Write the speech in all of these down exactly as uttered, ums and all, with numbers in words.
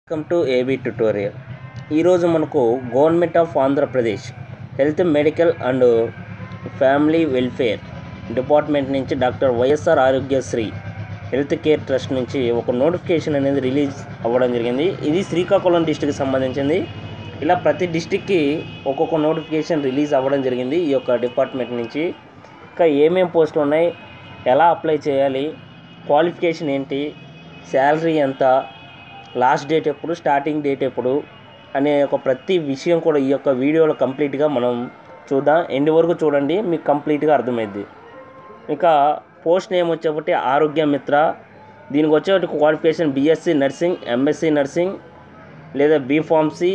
Welcome to AB tutorial. ఈరోజు మనకు government of Andhra Pradesh health medical and family welfare department నుంచి doctor YSR Aarogyasri health care trust నుంచి ఒక notification అనేది రిలీజ్ అవ్వడం జరిగింది. ఇది శ్రీకాకుళం డిస్టిక్కి సంబంధించింది. ఇలా ప్రతి డిస్టిక్కి ఒక్కొక్క నోటిఫికేషన్ రిలీజ్ అవ్వడం జరిగింది ఈ యొక్క డిపార్ట్మెంట్ నుంచి. ఇంకా ఏమేమి పోస్టులు ఉన్నాయి, ఎలా అప్లై చేయాలి, క్వాలిఫికేషన్ ఏంటి, శాలరీ ఎంత, లాస్ట్ డేట్ ఎప్పుడు, స్టార్టింగ్ డేట్ ఎప్పుడు అనే ఒక ప్రతి విషయం కూడా ఈ యొక్క వీడియోలో కంప్లీట్గా మనం చూద్దాం. ఎండ్ వరకు చూడండి, మీకు కంప్లీట్గా అర్థమైద్ది. ఇక పోస్ట్ నేమ్ వచ్చేప్పటి ఆరోగ్య మిత్ర. దీనికి వచ్చేటి qualification BSc nursing, MSc nursing లేదా B pharmacy,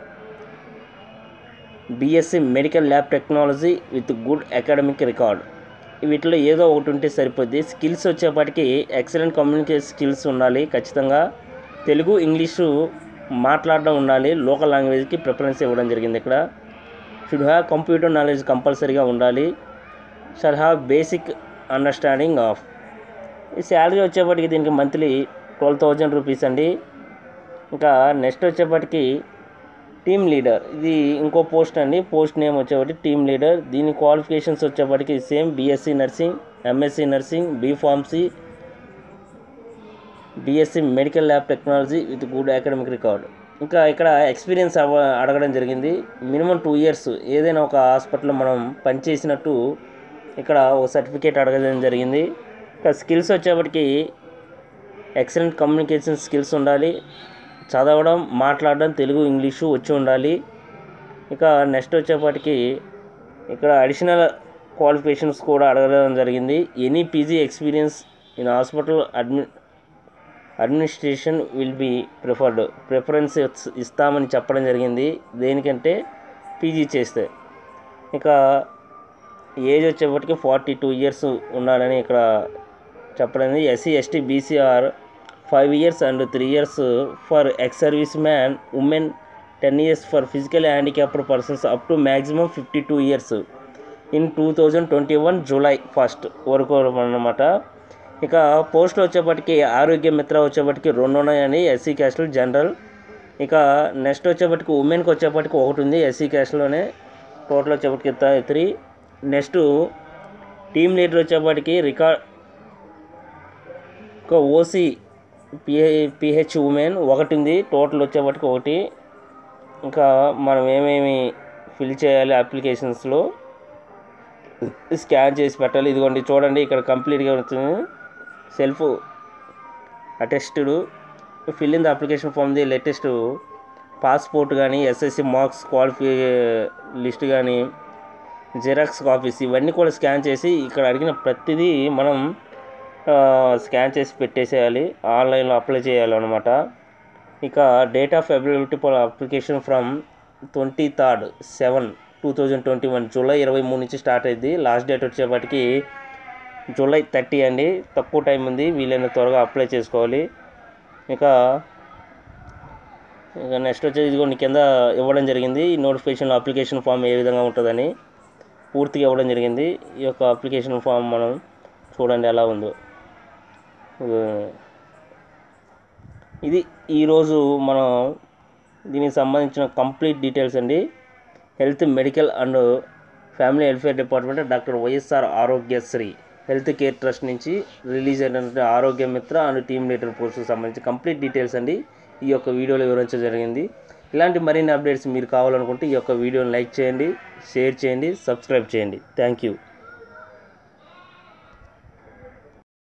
BSc medical lab technology with good academic record. వీటిలో ఏదో ఒకటి ఉంటే సరిపోద్ది. స్కిల్స్ వచ్చేప్పటికి ఎక్సలెంట్ కమ్యూనికేషన్ స్కిల్స్ ఉండాలి ఖచ్చితంగా. తెలుగు, ఇంగ్లీషు మాట్లాడడం ఉండాలి. లోకల్ లాంగ్వేజ్కి ప్రిఫరెన్స్ ఇవ్వడం జరిగింది. ఇక్కడ షుడ్ హ్యావ్ కంప్యూటర్ నాలెడ్జ్ కంపల్సరీగా ఉండాలి. Should have basic understanding of. ఈ శాలరీ వచ్చేప్పటికి దీనికి మంత్లీ ట్వెల్వ్ థౌజండ్ రూపీస్ అండి. ఇంకా నెక్స్ట్ వచ్చేప్పటికి టీమ్ లీడర్, ఇది ఇంకో పోస్ట్ అండి. పోస్ట్ నేమ్ వచ్చేప్పటికి టీమ్ లీడర్. దీని క్వాలిఫికేషన్స్ వచ్చేప్పటికి same BSc nursing, MSc nursing, B pharmacy, BSc medical lab technology with good academic record. ఇంకా ఇక్కడ ఎక్స్పీరియన్స్ అవ అడగడం జరిగింది. మినిమం టూ ఇయర్స్ ఏదైనా ఒక హాస్పిటల్లో మనం పనిచేసినట్టు ఇక్కడ ఒక సర్టిఫికేట్ అడగడం జరిగింది. ఇంకా స్కిల్స్ వచ్చేప్పటికి ఎక్సలెంట్ కమ్యూనికేషన్ స్కిల్స్ ఉండాలి. చదవడం, మాట్లాడడం తెలుగు, ఇంగ్లీషు వచ్చి ఉండాలి. ఇక నెక్స్ట్ వచ్చేప్పటికి ఇక్కడ అడిషనల్ క్వాలిఫికేషన్స్ కూడా అడగడం జరిగింది. Any PG experience in hospital admin administration will be preferred. Preference ఇస్తామని చెప్పడం జరిగింది. దేనికంటే పీజీ చేస్తే. ఇక ఏజ్ వచ్చేప్పటికి ఫార్టీ టూ ఇయర్స్ ఉండాలని ఇక్కడ చెప్పడం. SC, ST, BCs are five years and three years for ex service man, women ten years for physical handicapped persons up to maximum fifty two years in two thousand twenty one July first వరకు అన్నమాట. ఇక పోస్టులు వచ్చేప్పటికి ఆరోగ్య మిత్ర వచ్చేప్పటికి రెండు ఉన్నాయండి, ఎస్సీ క్యాస్ట్లో జనరల్. ఇక నెక్స్ట్ వచ్చేప్పటికి ఉమెన్కి వచ్చేప్పటికి ఒకటి ఉంది ఎస్సీ క్యాస్ట్లోనే. టోటల్ వచ్చేప్పటికి త్రీ. నెక్స్ట్ టీమ్ లీడర్ వచ్చేప్పటికి రికార్డ్ ఒక ఓసీ పిహె పిహెచ్ ఉమెన్ ఒకటి ఉంది. టోటల్ వచ్చేప్పటికి ఒకటి. ఇంకా మనం ఏమేమి ఫిల్ చేయాలి అప్లికేషన్స్లో స్కాన్ చేసి పెట్టాలి. ఇదిగోండి చూడండి, ఇక్కడ కంప్లీట్గా వస్తుంది. Self attested fill in the application form the latest passport కానీ, ఎస్ఎస్సి మార్క్స్ క్వాలిఫై లిస్ట్ కానీ, జిరాక్స్ కాపీస్ ఇవన్నీ కూడా స్కాన్ చేసి ఇక్కడ అడిగిన ప్రతిదీ మనం స్కాన్ చేసి పెట్టేసేయాలి. ఆన్లైన్లో అప్లై చేయాలన్నమాట. ఇక date of availability for application from twenty third seven two thousand twenty one July ఇరవై మూడు నుంచి స్టార్ట్ అయింది. లాస్ట్ డేట్ వచ్చేప్పటికి జూలై థర్టీ అండి. తక్కువ టైం ఉంది, వీలైన త్వరగా అప్లై చేసుకోవాలి. ఇక ఇక నెక్స్ట్ వచ్చేది ఇదిగోండి కింద ఇవ్వడం జరిగింది. ఈ నోటిఫికేషన్ అప్లికేషన్ ఫామ్ ఏ విధంగా ఉంటుందని పూర్తిగా ఇవ్వడం జరిగింది. ఈ యొక్క అప్లికేషన్ ఫామ్ మనం చూడండి ఎలా ఉందో. ఇది ఈరోజు మనం దీనికి సంబంధించిన కంప్లీట్ డీటెయిల్స్ అండి. Health medical and family welfare department doctor YSR Aarogyasri health care trust నుంచి రిలీజ్ అయినటువంటి ఆరోగ్య మిత్ర అండ్ టీమ్ లీడర్ పోస్టుకు సంబంధించి కంప్లీట్ డీటెయిల్స్ అండి ఈ యొక్క వీడియోలో వివరించడం జరిగింది. ఇలాంటి మరిన్ని అప్డేట్స్ మీరు కావాలనుకుంటే ఈ యొక్క వీడియోని లైక్ చేయండి, షేర్ చేయండి, సబ్స్క్రైబ్ చేయండి. Thank you.